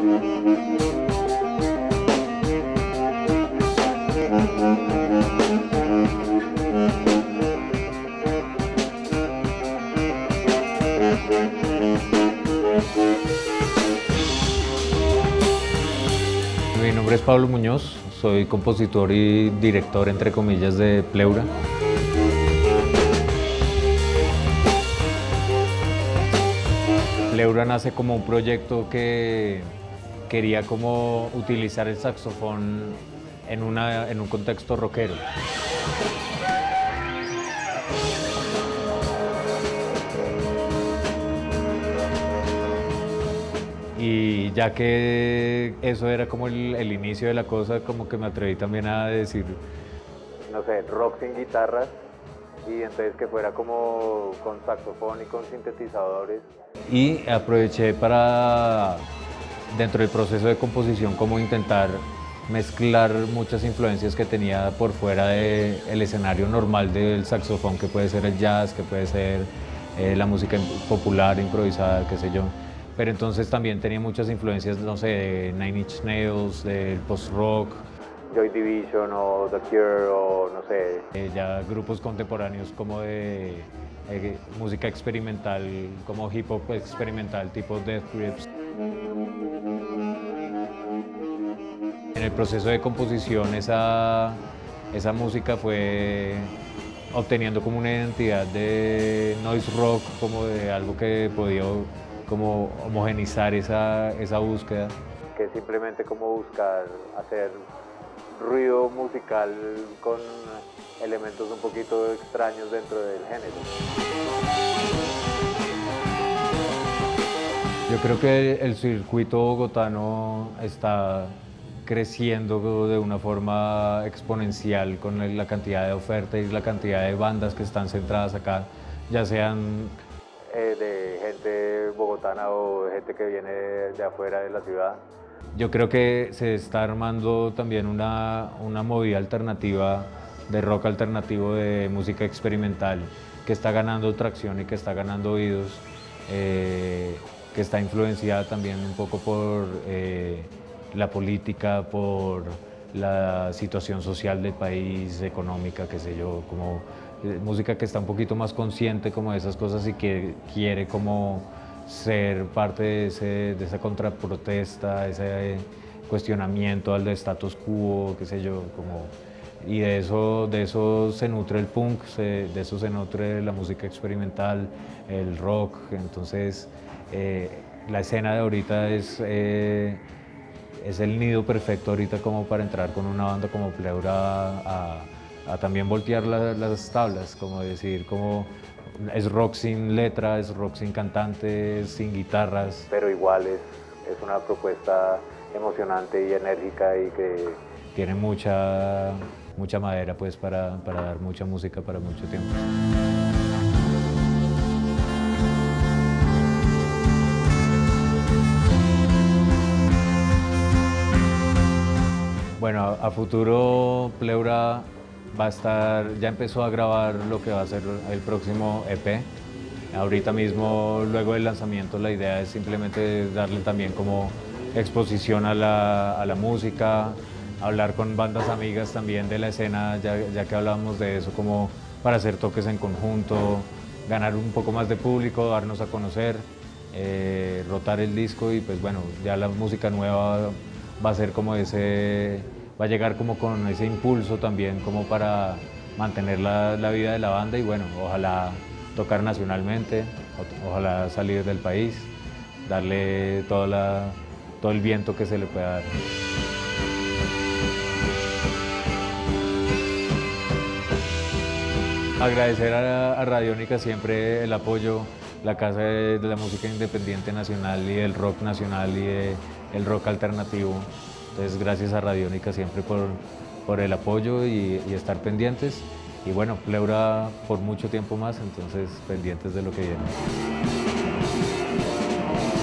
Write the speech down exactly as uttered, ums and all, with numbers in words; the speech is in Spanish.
Mi nombre es Pablo Muñoz, soy compositor y director, entre comillas, de Pleura. Pleura nace como un proyecto que quería como utilizar el saxofón en, una, en un contexto rockero. Y ya que eso era como el, el inicio de la cosa, como que me atreví también a decir, no sé, rock sin guitarras, y entonces que fuera como con saxofón y con sintetizadores. Y aproveché para, dentro del proceso de composición, como intentar mezclar muchas influencias que tenía por fuera del escenario normal del saxofón, que puede ser el jazz, que puede ser eh, la música popular, improvisada, qué sé yo. Pero entonces también tenía muchas influencias, no sé, de Nine Inch Nails, del post-rock. Joy Division o The Cure o no sé. Eh, ya grupos contemporáneos como de eh, música experimental, como hip hop experimental, tipo Death Grips. En el proceso de composición esa, esa música fue obteniendo como una identidad de noise rock, como de algo que podía como homogenizar esa, esa búsqueda. Que simplemente como buscar hacer ruido musical con elementos un poquito extraños dentro del género. Yo creo que el circuito bogotano está creciendo de una forma exponencial con la cantidad de oferta y la cantidad de bandas que están centradas acá, ya sean Eh, de gente bogotana o gente que viene de afuera de la ciudad. Yo creo que se está armando también una, una movida alternativa de rock alternativo, de música experimental, que está ganando tracción y que está ganando oídos, eh, que está influenciada también un poco por eh, la política, por la situación social del país, económica, qué sé yo, como eh, música que está un poquito más consciente como de esas cosas y que quiere como ser parte de, ese, de esa contraprotesta, ese cuestionamiento al status quo, qué sé yo, como, y de eso, de eso se nutre el punk, se, de eso se nutre la música experimental, el rock. Entonces eh, la escena de ahorita es, eh, es el nido perfecto ahorita como para entrar con una banda como Pleura a, a también voltear la, las tablas, como decir, como es rock sin letra, es rock sin cantantes, sin guitarras. Pero igual es, es una propuesta emocionante y enérgica y que tiene mucha, mucha madera pues para, para dar mucha música para mucho tiempo. Bueno, a futuro Pleura va a estar, ya empezó a grabar lo que va a ser el próximo E P. Ahorita mismo, luego del lanzamiento, la idea es simplemente darle también como exposición a la, a la música, hablar con bandas amigas también de la escena, ya, ya que hablábamos de eso, como para hacer toques en conjunto, ganar un poco más de público, darnos a conocer, eh, rotar el disco y pues bueno, ya la música nueva va a ser como ese, va a llegar como con ese impulso también como para mantener la, la vida de la banda y bueno, ojalá tocar nacionalmente, o, ojalá salir del país, darle toda la, todo el viento que se le pueda dar. Agradecer a, a Radiónica siempre el apoyo, la Casa de, de la Música Independiente Nacional y del rock nacional y de, el rock alternativo. Entonces, gracias a Radiónica siempre por, por el apoyo y, y estar pendientes. Y bueno, Pleura por mucho tiempo más, entonces pendientes de lo que viene.